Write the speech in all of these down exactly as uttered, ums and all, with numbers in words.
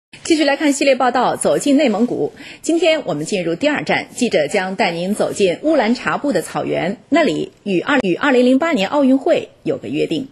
继续来看系列报道，走进内蒙古。今天我们进入第二站，记者将带您走进乌兰察布的草原，那里与二与二零零八年奥运会有个约定。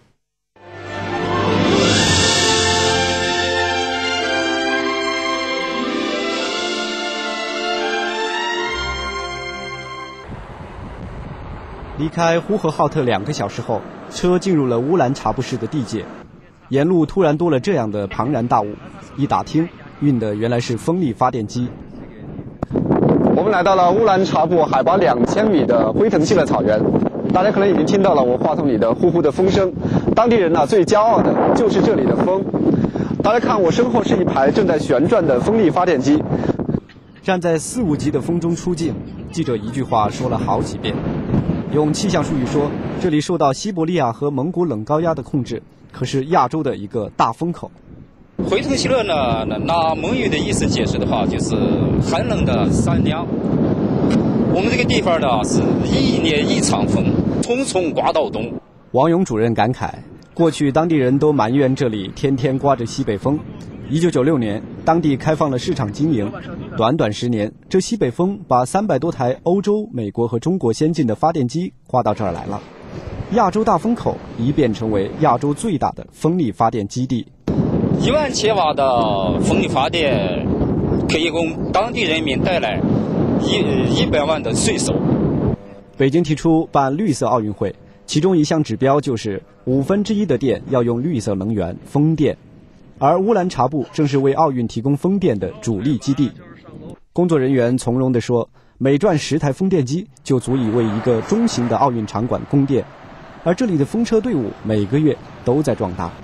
离开呼和浩特两个小时后，车进入了乌兰察布市的地界。沿路突然多了这样的庞然大物，一打听，运的原来是风力发电机。 我们来到了乌兰察布海拔两千米的辉腾县的草原，大家可能已经听到了我话筒里的呼呼的风声。当地人呢、啊、最骄傲的就是这里的风。大家看我身后是一排正在旋转的风力发电机。 站在四五级的风中出境，记者一句话说了好几遍。用气象术语说，这里受到西伯利亚和蒙古冷高压的控制，可是亚洲的一个大风口。 辉腾县呢，拿蒙语的意思解释的话，就是寒冷的山梁。我们这个地方呢，是一年一场风，匆匆刮到冬。 王勇主任感慨，过去当地人都埋怨这里天天刮着西北风。一九九六年，当地开放了市场经营，短短十年，这西北风把三百多台欧洲、美国和中国先进的发电机刮到这儿来了。亚洲大风口一变成为亚洲最大的风力发电基地。 一万千瓦的风力发电可以供当地人民带来一一百万的税收。 北京提出办绿色奥运会，其中一项指标就是五分之一的电要用绿色能源风电。而乌兰察布正是为奥运提供风电的主力基地。工作人员从容地说，每转十台风电机就足以为一个中型的奥运场馆供电，而这里的风车队伍每个月都在壮大。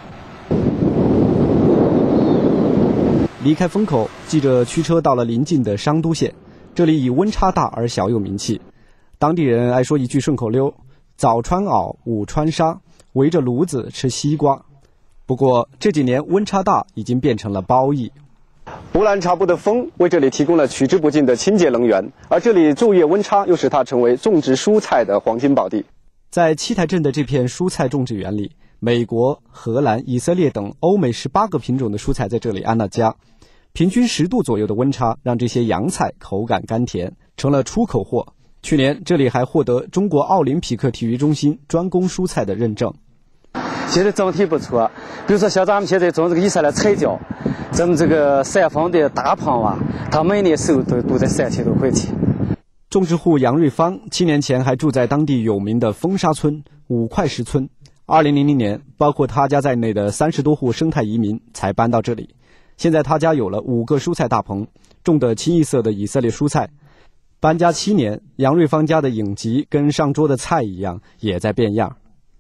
离开风口，记者驱车到了邻近的商都县，这里以温差大而小有名气。当地人爱说一句顺口溜：早穿袄，午穿纱，围着炉子吃西瓜。不过这几年温差大已经变成了褒义。 乌兰察布的风为这里提供了取之不尽的清洁能源，而这里昼夜温差又使它成为种植蔬菜的黄金宝地。 在七台镇的这片蔬菜种植园里，美国、荷兰、以色列等欧美十八个品种的蔬菜在这里安了家。平均十度左右的温差让这些洋菜口感甘甜，成了出口货。去年这里还获得中国奥林匹克体育中心专供蔬菜的认证。 现在整体不错，比如说像咱们现在种这个以色列彩椒，咱们这个山峰的大胖娃，他每年收入都都在三千多块钱。 种植户杨瑞芳七年前还住在当地有名的风沙村五块石村。二零零零年，包括他家在内的三十多户生态移民才搬到这里。现在他家有了五个蔬菜大棚，种的清一色的以色列蔬菜。搬家七年，杨瑞芳家的影集跟上桌的菜一样，也在变样。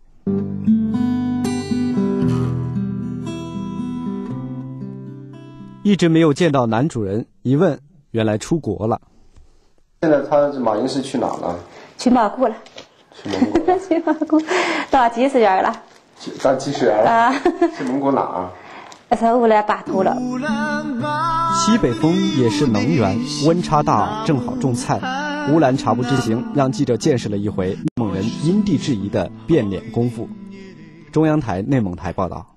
一直没有见到男主人，一问原来出国了。 现在他马英是去哪了？ 去蒙古了。 去蒙古。 去蒙古，当技术员了。 当技术员了？啊。去蒙古哪啊？ 是乌兰巴托了。 西北风也是能源，温差大正好种菜。乌兰察布之行让记者见识了一回内蒙人因地制宜的变脸功夫。中央台内蒙台报道。